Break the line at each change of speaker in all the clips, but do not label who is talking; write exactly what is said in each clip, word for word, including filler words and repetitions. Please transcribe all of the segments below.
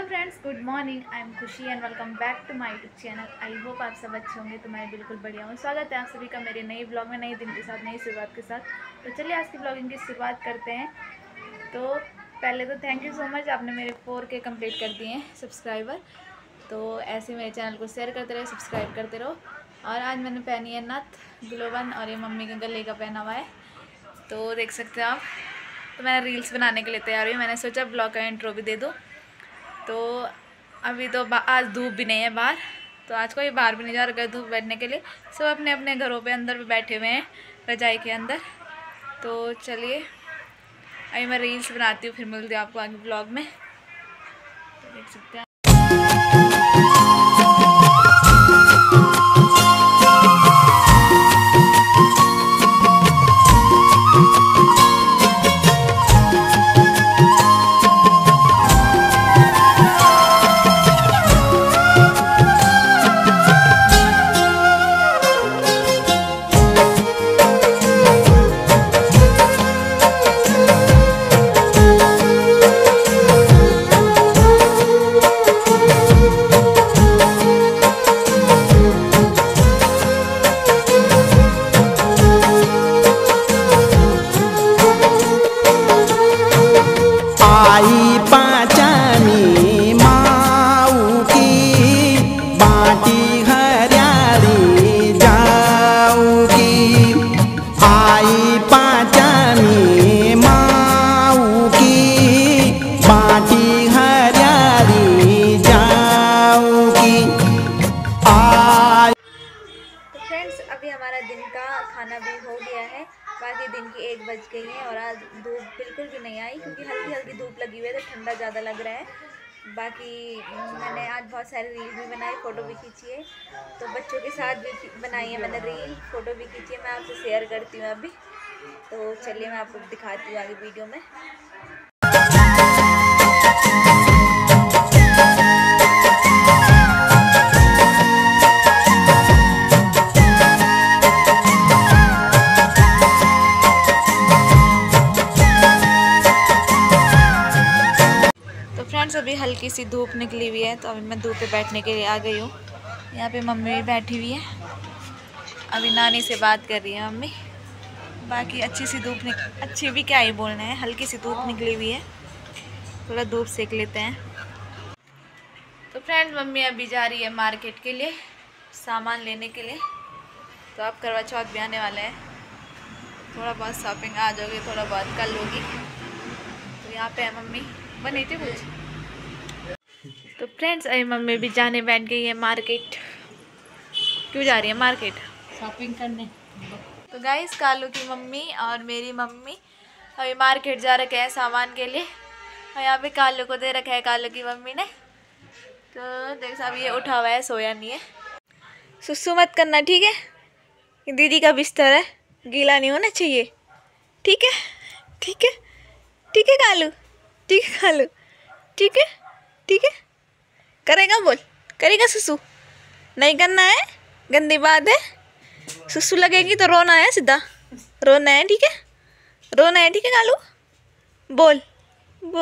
Friends, good morning. I am Khushi and welcome back to my YouTube channel. I hope आप सब अच्छे होंगे। तो मैं बिल्कुल बढ़िया हूँ। स्वागत है आप सभी का मेरे नए ब्लॉग में, नए दिन के साथ, नई शुरुआत के साथ। तो चलिए आज की ब्लॉगिंग की शुरुआत करते हैं। तो पहले तो थैंक यू सो मच, आपने मेरे फोर के कम्प्लीट कर दिए हैं सब्सक्राइबर। तो ऐसे मेरे चैनल को शेयर करते रहे, सब्सक्राइब करते रहो। और आज मैंने पहनी है नथ ग्लोवन और ये मम्मी के गले का पहना हुआ है, तो देख सकते हो आप। तो मैं रील्स बनाने के लिए तैयार हुई। मैंने सोचा ब्लॉग का इंट्रो भी दे दूँ। तो अभी तो आज धूप भी नहीं है बाहर, तो आज कोई बाहर भी नहीं जा रहा धूप बैठने के लिए। सब अपने अपने घरों पे अंदर भी बैठे हुए हैं, रजाई के अंदर। तो चलिए अभी मैं रील्स बनाती हूँ, फिर मिलती हूँ आपको आगे ब्लॉग में। तो देख सकते हैं दिन का खाना भी हो गया है। बाकी दिन की एक बज गई है और आज धूप बिल्कुल भी नहीं आई, क्योंकि हल्की हल्की धूप लगी हुई है, तो ठंडा ज़्यादा लग रहा है। बाकी मैंने आज बहुत सारी रील भी बनाई, फ़ोटो भी खींची है। तो बच्चों के साथ भी बनाई है मैंने रील, फ़ोटो भी खींची है। मैं आपसे शेयर करती हूँ अभी। तो चलिए मैं आपको दिखाती हूँ आगे वीडियो में। फ्रेंड्स अभी हल्की सी धूप निकली हुई है, तो अभी मैं धूप पे बैठने के लिए आ गई हूँ। यहाँ पे मम्मी भी बैठी हुई है, अभी नानी से बात कर रही है मम्मी। बाकी अच्छी सी धूप निक अच्छी भी क्या ही बोलना है, हल्की सी धूप निकली हुई है, थोड़ा धूप सेक लेते हैं। तो फ्रेंड्स मम्मी अभी जा रही है मार्केट के लिए, सामान लेने के लिए। तो आप करवा चौथ भी आने वाले हैं, थोड़ा बहुत शॉपिंग आ जाओगे, थोड़ा बहुत कल होगी। तो यहाँ पे है मम्मी, बनी थी कुछ। तो फ्रेंड्स अभी मम्मी भी जाने बैठ गई है मार्केट। क्यों जा रही है मार्केट?
शॉपिंग करने।
तो गाइस कालू की मम्मी और मेरी मम्मी अभी मार्केट जा रखे हैं सामान के लिए, और यहाँ पे कालू को दे रखा है कालू की मम्मी ने। तो देख साहब ये उठा हुआ है, सोया नहीं है। सुसु मत करना, ठीक है? दीदी का बिस्तर है, गीला नहीं होना चाहिए, ठीक है? ठीक है ठीक है कालू, ठीक है कालू, ठीक है ठीक है। करेगा बोल, करेगा सुसु? नहीं करना है, गंदी बात है। सुसु लगेगी तो रोना है, सीधा रोना है, ठीक है? रोना है, ठीक है कालू? बोल बोल।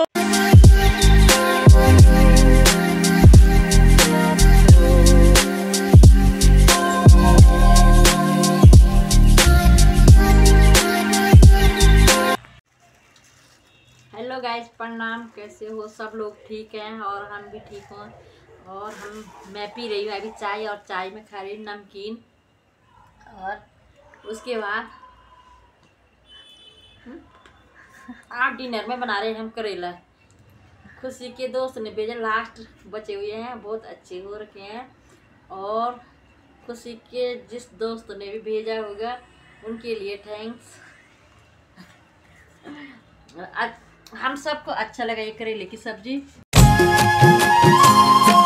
हेलो गाइस, प्रणाम। कैसे हो सब लोग? ठीक हैं और हम भी ठीक हों। और हम मैं पी रही हूँ अभी चाय, और चाय में खा रही हूँ नमकीन। और उसके बाद आज डिनर में बना रहे हैं हम करेला। खुशी के दोस्त ने भेजा, लास्ट बचे हुए हैं, बहुत अच्छे हो रखे हैं। और खुशी के जिस दोस्त ने भी भेजा होगा उनके लिए थैंक्स। हम सबको अच्छा लगा ये करेले की सब्जी।